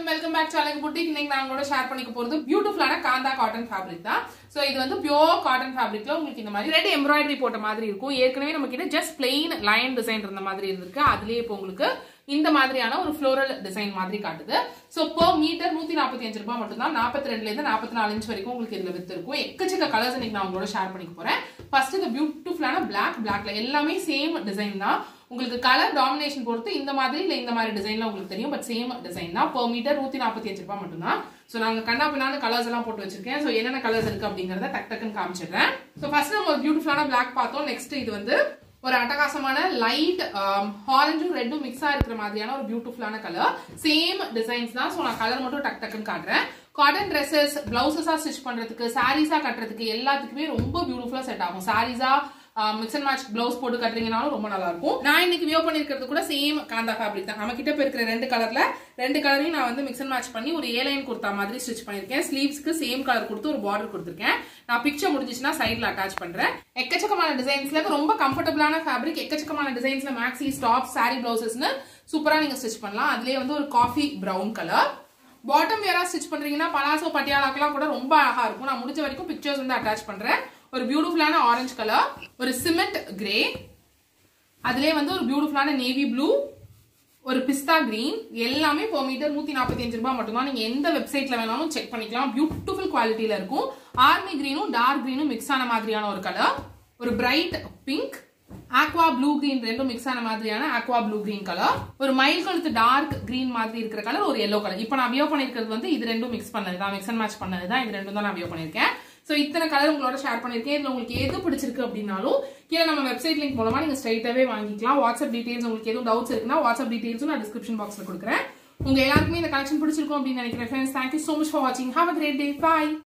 welcome back to Alangu Boutique. இன்னைக்கு நான் உங்களோட ஷேர் பண்ணிக்க போறது பியூட்டிஃபுல்லான காந்தா காட்டன் ஃபேப்ரிக் தான். சோ இது வந்து பியூர் காட்டன் ஃபேப்ரிக்ல உங்களுக்கு இந்த மாதிரி ரெட் எம்ப்ராய்டரி போட்ட மாதிரி இருக்கும். ஏற்கனவே நம்ம கிட்ட ஜஸ்ட் plain லைன் டிசைன் இருந்த மாதிரி இருக்கு. அதுலயே இப்போ உங்களுக்கு இந்த மாதிரியான ஒரு ஃப்ளோரல் டிசைன் மாதிரி காட்டுது. சோ per மீட்டர் 145 ரூபாய் மட்டும் தான். 42ல இருந்து 44 இன்ச் வரைக்கும் உங்களுக்கு இதுல வித்து இருக்கும். எக்கச்சக்க கலர்ஸ் இன்னைக்கு நான் உங்களோட ஷேர் பண்ணிக்க போறேன். ஃபர்ஸ்ட் இந்த பியூட்டிஃபுல்லான blackல எல்லாமே சேம் டிசைன் தான். உங்களுக்கு கலர் டாமினேஷன் பொறுத்து இந்த மாதிரி இல்ல இந்த மாதிரி டிசைன்ல உங்களுக்கு தெரியும். பட் சேம் டிசைன் தான். per மீட்டர் 145 ரூபாய் மட்டும் தான். சோ நாங்க கண்ணா பின்னான கலர்ஸ் எல்லாம் போட்டு வச்சிருக்கேன். சோ என்னென்ன கலர்ஸ் இருக்கு அப்படிங்கறத டக் டக்குன்னு காமிச்சிடுறேன். சோ ஃபர்ஸ்ட் நம்ம ஒரு பியூட்டிஃபுல்லான black பார்த்தோம். நெக்ஸ்ட் இது வந்து ஒரு அட்டகாசமான லைட் ஆரஞ்சும் ரெட்டும் மிக்ஸா இருக்கிற மாதிரியான ஒரு பியூட்டிஃபுல்லான கலர். சேம் டிசைன்ஸ் தான். சோ நான் கலர் மட்டும் டக் டக்குன்னு காட்டுறேன். காட்டன் ட்ரெஸ்ஸஸ், பிளவுசஸா ஸ்டிச் பண்றதுக்கு, சாரீஸா கட்டுறதுக்கு எல்லாத்துக்குமே ரொம்ப பியூட்டிஃபுல்லா செட் ஆகும். சாரீஸா மிக்ஸ் அண்ட் மேட்ச் பிளவுஸ் போட்டு கட்டுறீங்கனாலும் ரொம்ப நல்லா இருக்கும். நான் இன்னைக்கு வியோ பண்ணிருக்கிறது கூட சேம் காந்தா ஃபேப்ரிக் தான். நம்ம கிட்ட இருக்கிற ரெண்டு கலரையும் நான் வந்து மிக்ஸ் அண்ட் மேட்ச் பண்ணி ஒரு ஏ லைன் குர்த்தா மாதிரி ஸ்டிச் பண்ணிருக்கேன். ஸ்லீவ்ஸ்க்கு சேம் கலர் கொடுத்து ஒரு பார்டர் கொடுத்துருக்கேன். நான் பிக்சர் முடிஞ்சிச்சுன்னா சைட்ல அட்டாச் பண்றேன். எக்கச்சக்கமான டிசைன்ஸ்ல ரொம்ப கம்ஃபர்டபுளான ஃபேப்ரிக். எக்கச்சக்கமான டிசைன்ஸ்ல மேக்ஸி, டாப், சாரி, பிளவுசஸ்னு சூப்பரா நீங்க ஸ்டிச் பண்ணலாம். அதுலயே வந்து ஒரு காஃபி பிரவுன் கலர். பாட்டம் வேரா ஸ்டிச் பண்றீங்கன்னா பலாசோ பட்டியாலாக்கெல்லாம் கூட ரொம்ப அழகா இருக்கும். நான் முடிஞ்ச வரைக்கும் பிக்சர்ஸ் வந்து அட்டாச் பண்றேன். ஒரு பியூட்டிஃபுல்லான ஆரஞ்சு கலர், ஒரு சிமெண்ட் கிரே, அதுலயே வந்து ஒரு பியூட்டிஃபுல்லான நேவி ப்ளூ, ஒரு பிஸ்தா கிரீன். எல்லாமே per மீட்டர் 145 ரூபாய் மட்டும் தான். நீங்க எந்த வெப்சைட்ல வேணாலும் செக் பண்ணிக்கலாம். பியூட்டிஃபுல் குவாலிட்டியில இருக்கும். ஆர்மி கிரீனும் டார்க் கிரீனும் மிக்ஸ் ஆன மாதிரியான ஒரு கலர், ஒரு bright pink, aqua blue green ரெண்டும் மிக்ஸ் ஆன மாதிரியான ஆக்வா ப்ளூ கிரீன் கலர், ஒரு மயில் கழுத்து டார்க் கிரீன் மாதிரி இருக்கிற கலர், ஒரு எல்லோ கலர். இப்போ நான் வியோ பண்ணிருக்கிறது வந்து இது ரெண்டும் மிக்ஸ் பண்ணதுதான், மிக்ஸ் அண்ட் மேட்ச் பண்ணதுதான். இது ரெண்டும் தான் நான் வியோ பண்ணிருக்கேன். சோ இத்தனை கலர் உங்களோட ஷேர் பண்ணிருக்கேன். இதுல உங்களுக்கு எது பிடிச்சிருக்கு அப்படின்னாலும் கீழே நம்ம வெப்சைட் லிங்க் மூலமா நீங்க ஸ்ட்ரைட்டாவே வாங்கிக்கலாம். வாட்ஸ்அப் டீடைல்ஸ் உங்களுக்கு எதுவும் டவுட்ஸ் இருக்குன்னா வாட்ஸ்அப் டீடைல்ஸும் நான் டிஸ்கிரிப்ஷன் பாக்ஸ்ல கொடுக்குறேன். உங்க எல்லாருக்குமே இந்த கலெக்ஷன் பிடிச்சிருக்கும் அப்படின்னு நினைக்கிறேன். Friends, thank you so much for watching. Have a great day. Bye.